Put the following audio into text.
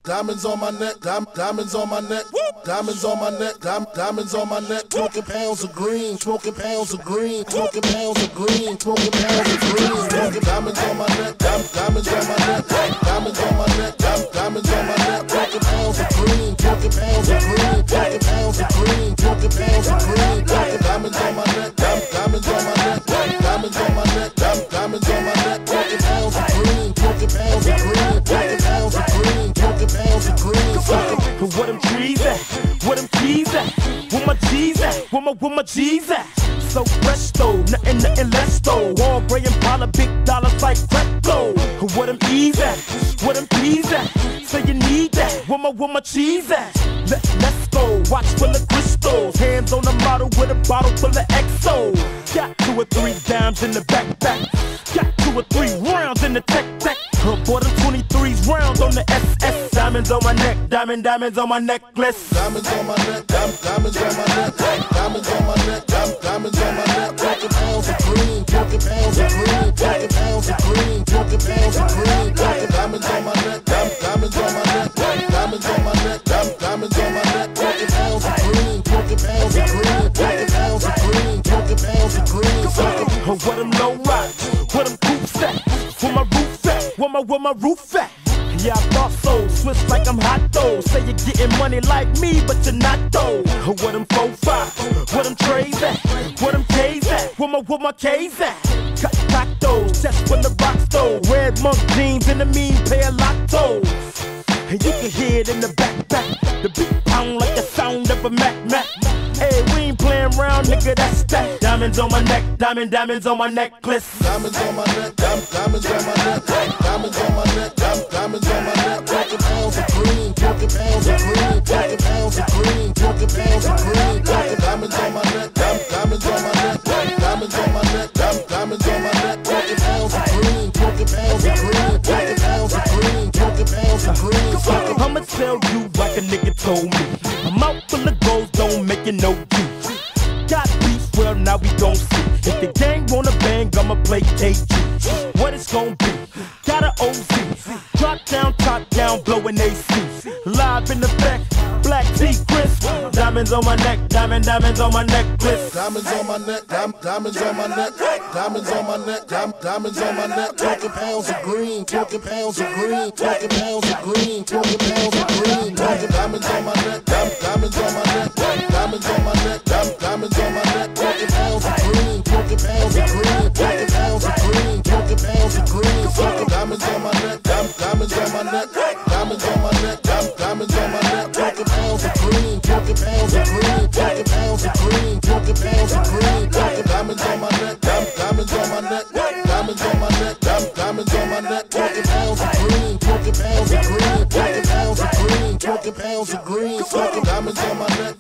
diamonds on my neck, diamonds on my neck, diamonds on my neck, diamonds on my neck, smoking pounds of green, smoking pounds of green, smoking pounds of green, smoking pounds of green, smoking diamonds on my neck, diamonds on my neck, diamonds on my neck, diamonds on my neck, smoking pounds of green, smoking pounds of green, smoking pounds of green, smoking pounds of green, smoking diamonds on my neck, diamonds on my neck, diamonds on my neck, diamonds on my neck, smoking pounds of green, smoking pounds of green, smoking pounds of green, smoking pounds of green. Where them trees at? Where them keys at? Where my G's at? Where my G's at? So fresh though, nothing less though. All gray and Impala, big dollars like crypto. Where them E's at? Where them P's at? Say you need that. Where my cheese at? Let's go. Watch full of crystals. Hands on the model with a bottle full of XO. Got 2 or 3 dimes in the backpack. Got 2 or 3 rounds in the tech. Bought them 23s rounds on the SS. Diamonds on my neck, diamonds on my necklace. Diamonds on my neck, diamonds on my neck, diamonds on my neck, diamonds on my neck. Smoking pounds of green, smoking pounds of green, smoking pounds of green, smoking pounds of green. Smoking diamonds on my neck, diamonds on my neck, diamonds on my neck, diamonds on my neck. Smoking pounds of green, smoking pounds of green, smoking pounds of green, smoking pounds of green. Where them low rocks, where them coops at? Where my roof at? Where my roof at? Yeah, I thought so. Switch like I'm hot though. Say you're getting money like me, but you're not though. Where them 4-5? Where them trays at? Where them K's at? Where my K's at? Cock those, chest full of rocks though. Red monk jeans and a mean pair of lottos. And you can hear it in the backpack. The beat pound like the sound of a Mac. Hey, we ain't playing around, nigga, that's that. Diamonds on my neck, diamonds on my necklace. Diamonds on my neck, diamonds on my neck, diamonds on my neck, diamonds on my neck. Smoking pounds of green, smoking pounds of green, smoking pounds of green, smoking pounds of green. Smoking diamonds on my neck, diamonds on my neck, diamonds on my neck, diamonds on my neck. Smoking pounds of green, smoking pounds of green, smoking pounds of green, smoking pounds of green. I'ma tell you like a nigga told me. I'm out full of goals, don't make it no juice. Got beef, well now we gon' see. If the gang wanna bang, I'ma play KG. What it's gon' be? Got an OZ. Drop down, top down, blowing AC. Live in the back, black tee crisp. Diamonds on my neck, diamonds on my necklace. Diamonds on my neck, diamonds on my neck, diamonds on my neck, diamonds on my neck. Smoking pounds of green, smoking pounds of green, smoking pounds of green, smoking pounds of green. Smoking diamonds on my neck, diamonds on my neck, diamonds on my neck, diamonds on my neck. Smoking pounds of green, smoking pounds of green, smoking pounds of green, smoking pounds of green. Smoking diamonds on my neck, diamonds on my neck, diamonds on my neck, diamonds on my neck. Smoking pounds of green, smoking pounds of green, smoking pounds of green, smoking pounds of green. Smoking diamonds on my neck, diamonds on my neck, diamonds on my neck, diamonds on my neck. Smoking pounds of green, smoking pounds of green, smoking pounds of green, smoking pounds of green. Smoking diamonds on my neck,